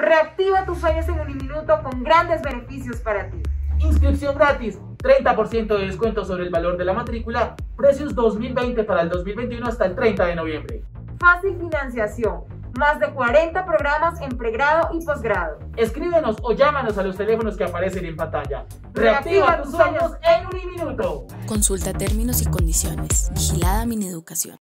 Reactiva tus sueños en Uniminuto con grandes beneficios para ti. Inscripción gratis, 30% de descuento sobre el valor de la matrícula, precios 2020 para el 2021 hasta el 30 de noviembre. Fácil financiación, más de 40 programas en pregrado y posgrado. Escríbenos o llámanos a los teléfonos que aparecen en pantalla. Reactiva tus sueños en Uniminuto. Consulta términos y condiciones. Vigilada Mineducación.